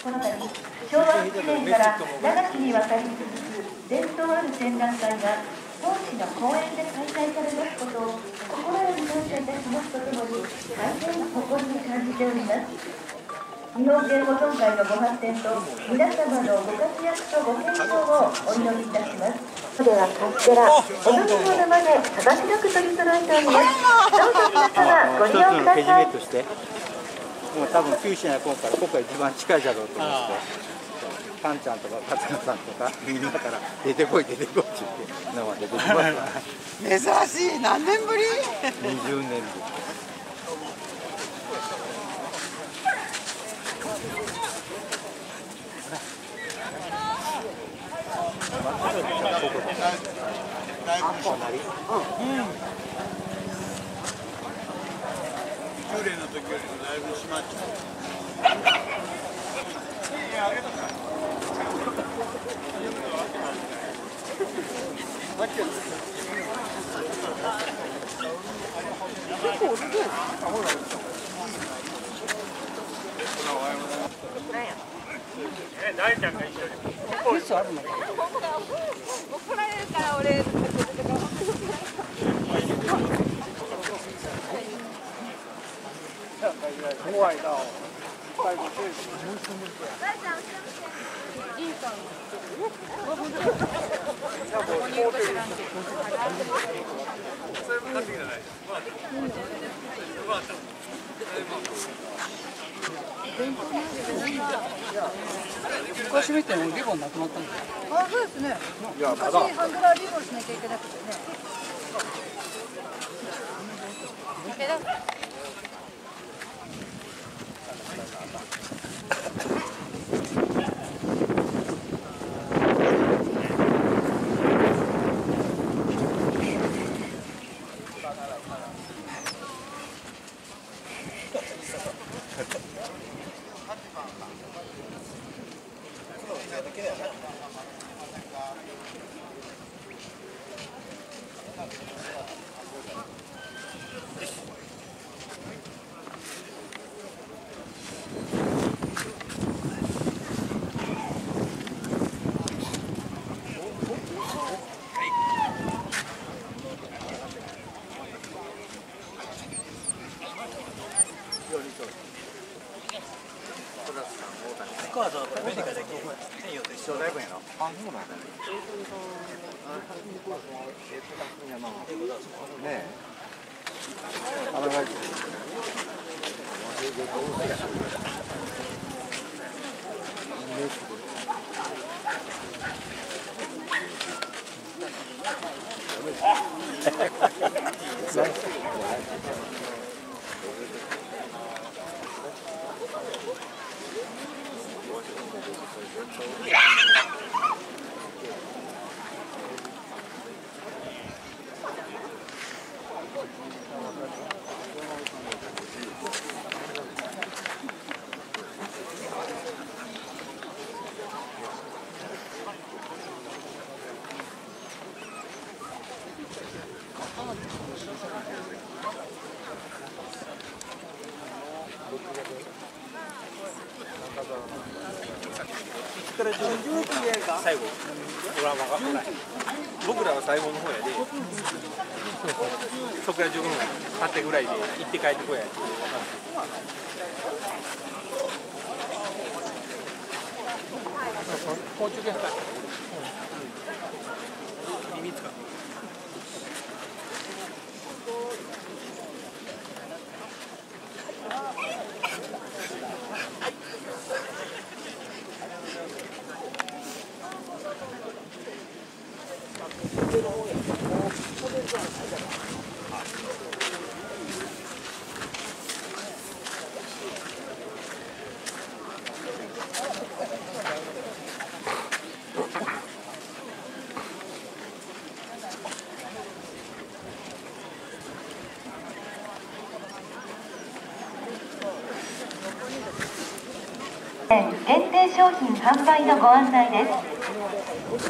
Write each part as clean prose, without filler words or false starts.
この度、昭和7年から長きにわたり続く伝統ある展覧会が当市の公園で開催されますことを心より感謝いたしますとともに、大変誇りに感じております。日本芸保存会のご発展と皆様のご活躍とご健康をお祈りいたします。ではカステラ、お飲み物まで幅広く取り揃えております。どうぞ皆様ご利用ください。 もう多分九州には今回一番近いだろうと思って、カンちゃんとか勝野さんとかみんなから出てこい出てこいって言って生出てきます。 珍しい。何年ぶり ？20年ぶり。 9年の時よりもだいぶ閉まっちゃう。大ちゃんが一緒に。あるのか。怒られるから俺。怖いな。最後昔みたいにリボンなくなったんですか？ あ、そうですね。昔ハンドラーリボンしなきゃいけなくてね。 最後ドラマが僕らは最後の方やで、そこから15分経ってぐらいで行って帰ってこや。包丁ですか？耳つか。 限定商品販売のご案内です。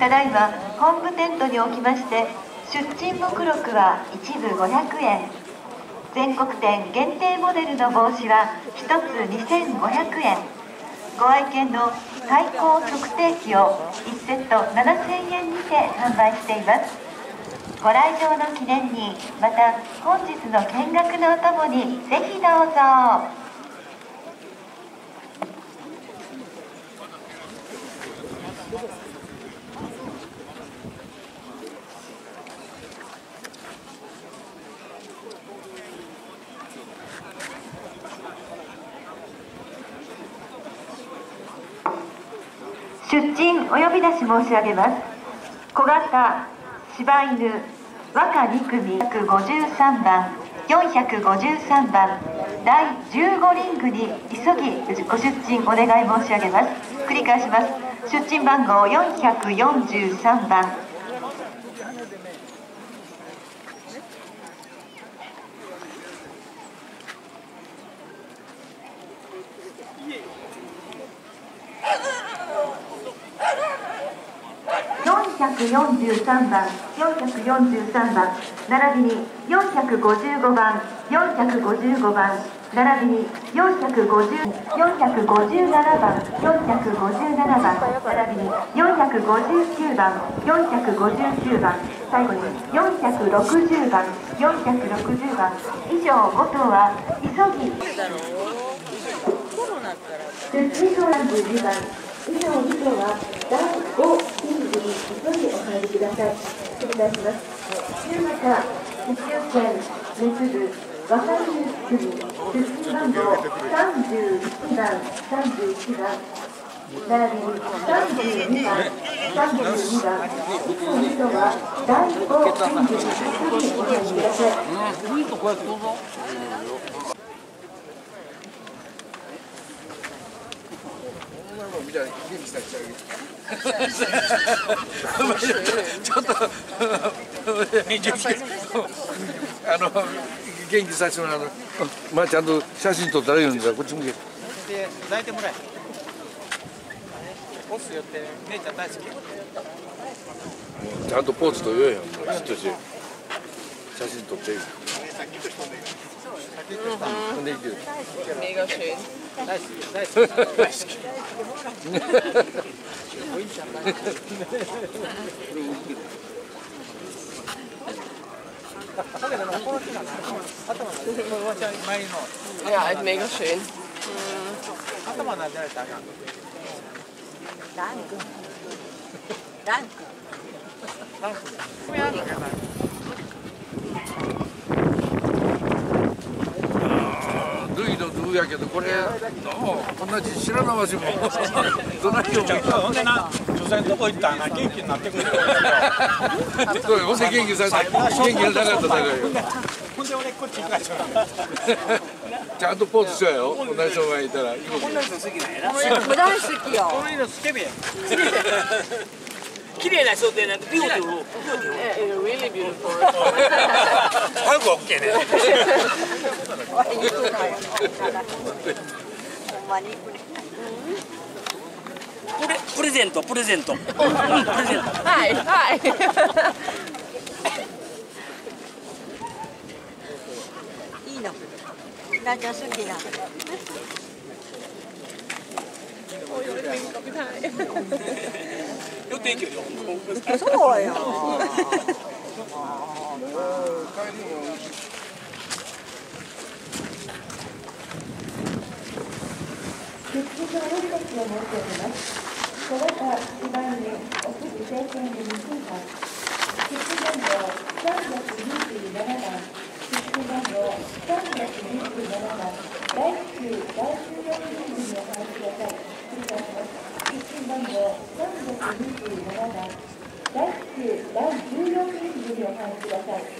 ただいま本部テントにおきまして出陳目録は一部500円、全国店限定モデルの帽子は1つ2500円、 ご愛犬の最高測定器を1セット7000円にて販売しています。ご来場の記念に、また本日の見学のお供にぜひどうぞ。出陳お呼び出し申し上げます。小型柴犬若2組153番453番第15リングに急ぎご出陳お願い申し上げます。繰り返します。出陳番号443番。443番、443番、並びに455番、455番、並びに457番、457番、並びに459番、459番、最後に460番、460番、以上5頭は急ぎ。32番。以上2頭は第5リングに急いでお入りください。繰り返します。中型宇宙船メス部若い組出身番号31番31番並びに32番32番以上2頭は第5リングに急いでお入りください。 みたいな元気させてあげる。ちょっと元気させてもらうの。まあちゃんと写真撮ったらいいんだからこっち向け。 抱いてもらえ。ボス寄って姉ちゃん大好き。 ちゃんとポーズと言えよ。じっとして写真撮って。 Mega schön. 大好き大好き大好き。 Ja, ist mega schön. 頭撫でられたらあかん。 ダンク。 ルイのルーやけどこれ同じ白縄橋もどないよほんでな女性のとこ行ったらな元気になってくれるんですよ。 ほんで元気させて元気がなかっただからよ。 ほんで俺こっち行かしょ。 ちゃんとポーズしようよ。同じ人がいたら。 こんな人好きなんやな。 大好きよ。 この色スケベ。 綺麗な人ってなんかビューティフル。 Really beautiful. 早くオッケーね。 ほんまにこれ。 プレゼントプレゼント。プレゼント。 はいはい。 いいの。なちゃん好きな。 予定距離。 そうよ。 出勤のお呼び出しを申し上げます。小型柴犬おすし生鮮で2分間。出勤番号327番。出勤番号327番。第9、第14リングにお入りください。繰り返します。出勤番号327番。第9、第14リングにお入りください。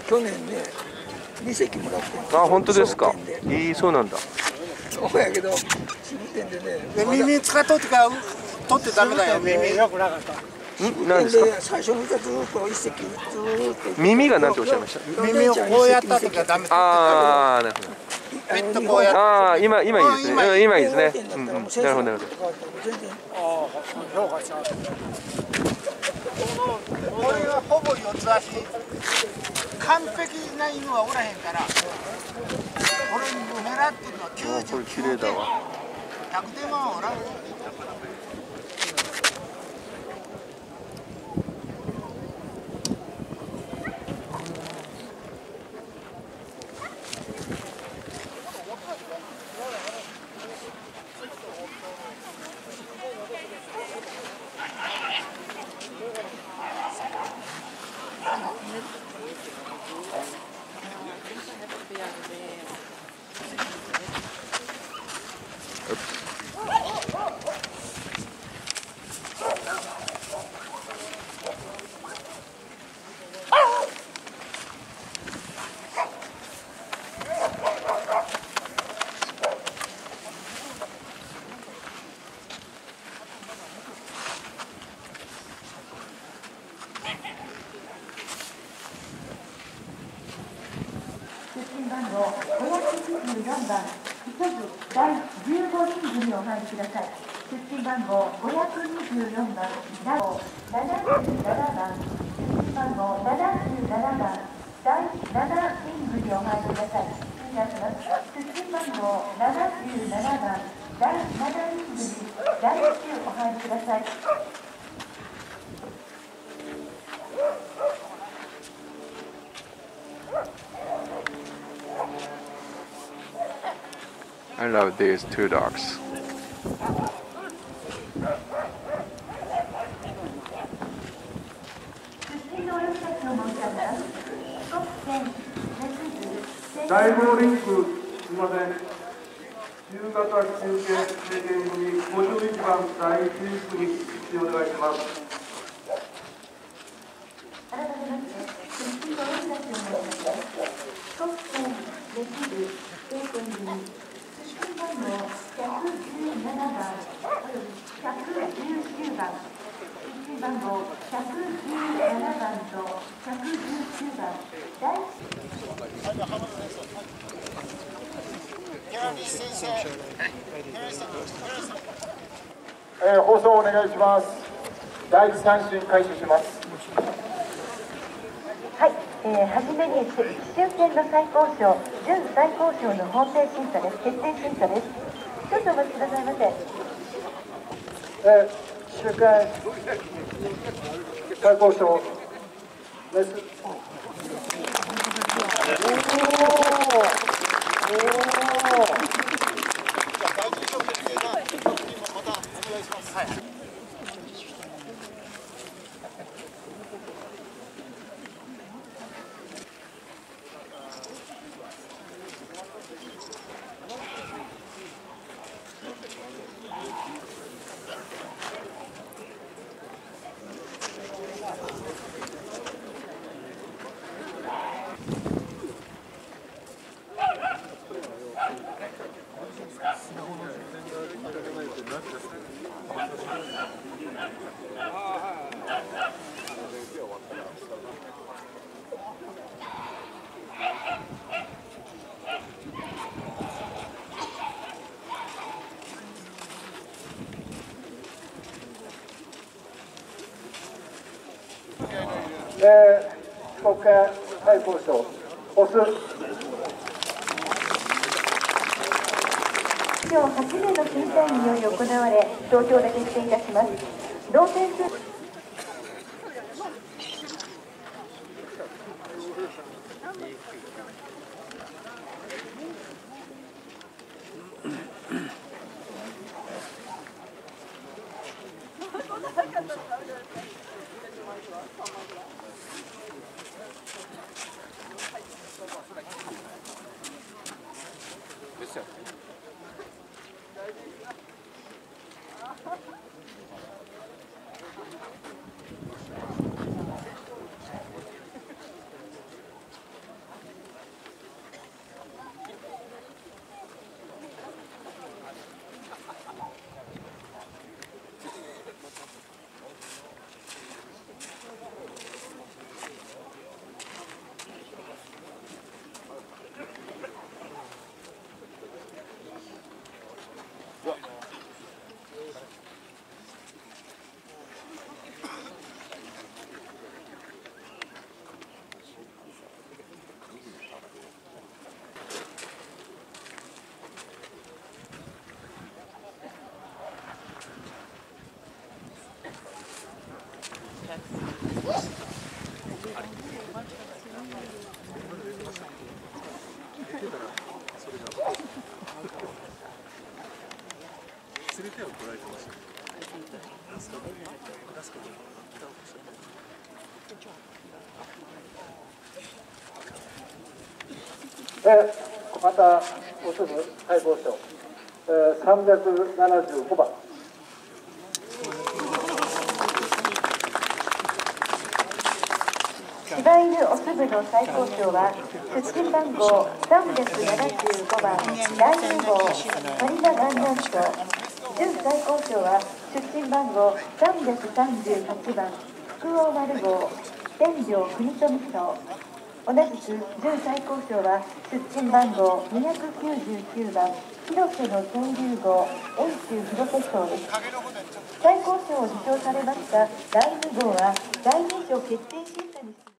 去年ね2席もらってあ、本当ですか。そうなんだ。 そうやけど新店でね耳使っとってから取ってダメだよ。耳よくなかった。 何ですか。 最初のずっと一席ずっと耳が何ておっしゃいました。 耳をこうやった時はダメ。 ああ、なるほど。 ペットこうやって。 ああ、今いいですね。今いいですね。なるほどなるほど。 評価しちゃう。これはほぼ四つ足。完璧な犬はおらへんから。これ狙ってるのは99点。 これ綺麗だわ。 100点はおらん。 番号524番、急ぐ第15人組をお入りください。出身番号524番、第77番、出身番号77番、第7人組をお入りください。お願いします。出身番号77番、第7人組、第9お入りください。 I love these two dogs. 第5リンク、すみません。夕方中継経験組51番第1組出場お願いします。 改めまして、出身のお知らせを申し上げます。特選できる経験組出身番号117番および119番、出身番号117番と119番、第放送お願いします。第一三審開始します。 はい、はじめに抽選の再交渉、準再交渉の法定審査です。決定審査です。少々お待ちくださいませ。 集会再交渉です。国会再交渉押す。 今日8名の審査員により行われ、投票で決定いたします。同点数またおすぐ最高賞、375番。 柴犬おすぶの最高賞は出勤番号375番第2号トリナガンナント。準最高賞は出勤番号338番福王丸号天領国富町。同じく準最高賞は出勤番号299番広瀬の天竜号遠州広瀬町です。最高賞を受賞されました第2号は第2賞決定審査に